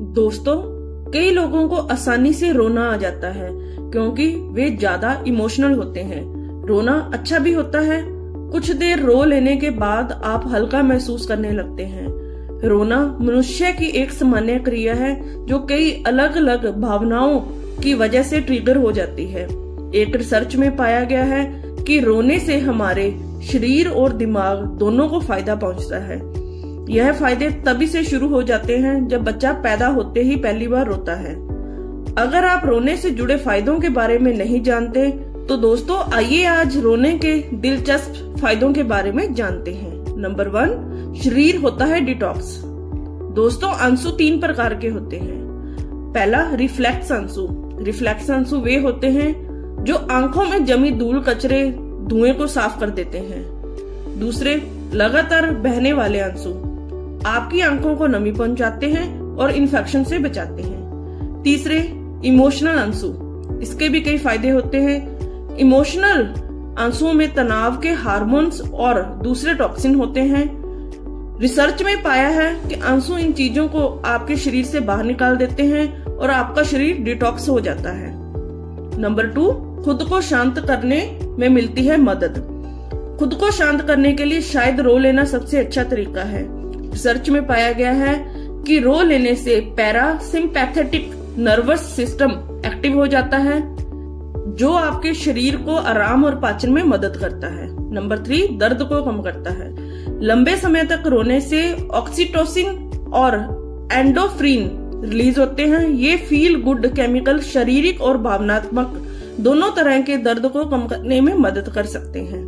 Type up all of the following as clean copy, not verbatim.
दोस्तों, कई लोगों को आसानी से रोना आ जाता है क्योंकि वे ज्यादा इमोशनल होते हैं। रोना अच्छा भी होता है। कुछ देर रो लेने के बाद आप हल्का महसूस करने लगते हैं। रोना मनुष्य की एक सामान्य क्रिया है जो कई अलग अलग भावनाओं की वजह से ट्रिगर हो जाती है। एक रिसर्च में पाया गया है कि रोने से हमारे शरीर और दिमाग दोनों को फायदा पहुंचता है। यह फायदे तभी से शुरू हो जाते हैं जब बच्चा पैदा होते ही पहली बार रोता है। अगर आप रोने से जुड़े फायदों के बारे में नहीं जानते तो दोस्तों आइए आज रोने के दिलचस्प फायदों के बारे में जानते हैं। नंबर 1, शरीर होता है डिटॉक्स। दोस्तों, आंसू 3 प्रकार के होते हैं। पहला, रिफ्लेक्स आंसू। रिफ्लेक्स आंसू वे होते हैं जो आंखों में जमी धूल कचरे धुएं को साफ कर देते हैं। दूसरे, लगातार बहने वाले आंसू आपकी आंखों को नमी पहुंचाते हैं और इन्फेक्शन से बचाते हैं। तीसरे, इमोशनल आंसू। इसके भी कई फायदे होते हैं। इमोशनल आंसुओं में तनाव के हार्मोन्स और दूसरे टॉक्सिन होते हैं। रिसर्च में पाया है कि आंसू इन चीजों को आपके शरीर से बाहर निकाल देते हैं और आपका शरीर डिटॉक्स हो जाता है। नंबर 2, खुद को शांत करने में मिलती है मदद। खुद को शांत करने के लिए शायद रो लेना सबसे अच्छा तरीका है। रिसर्च में पाया गया है कि रो लेने से पैरासिम्पैथेटिक नर्वस सिस्टम एक्टिव हो जाता है जो आपके शरीर को आराम और पाचन में मदद करता है। नंबर 3, दर्द को कम करता है। लंबे समय तक रोने से ऑक्सीटोसिन और एंडोफ्रिन रिलीज होते हैं। ये फील गुड केमिकल शारीरिक और भावनात्मक दोनों तरह के दर्द को कम करने में मदद कर सकते हैं।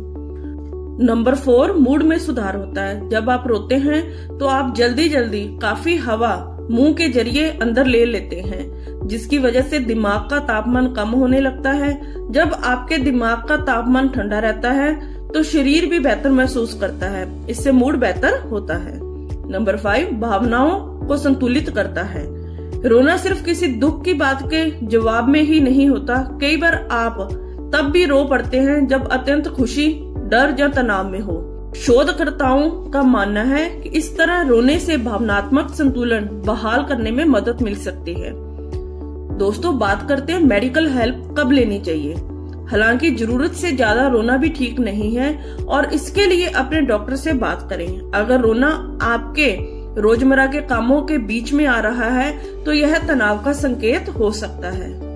नंबर 4, मूड में सुधार होता है। जब आप रोते हैं तो आप जल्दी जल्दी काफी हवा मुंह के जरिए अंदर ले लेते हैं जिसकी वजह से दिमाग का तापमान कम होने लगता है। जब आपके दिमाग का तापमान ठंडा रहता है तो शरीर भी बेहतर महसूस करता है। इससे मूड बेहतर होता है। नंबर 5, भावनाओं को संतुलित करता है। रोना सिर्फ किसी दुख की बात के जवाब में ही नहीं होता। कई बार आप तब भी रो पड़ते हैं जब अत्यंत खुशी, डर या तनाव में हो। शोधकर्ताओं का मानना है कि इस तरह रोने से भावनात्मक संतुलन बहाल करने में मदद मिल सकती है। दोस्तों, बात करते हैं मेडिकल हेल्प कब लेनी चाहिए। हालांकि जरूरत से ज्यादा रोना भी ठीक नहीं है और इसके लिए अपने डॉक्टर से बात करें। अगर रोना आपके रोजमर्रा के कामों के बीच में आ रहा है तो यह तनाव का संकेत हो सकता है।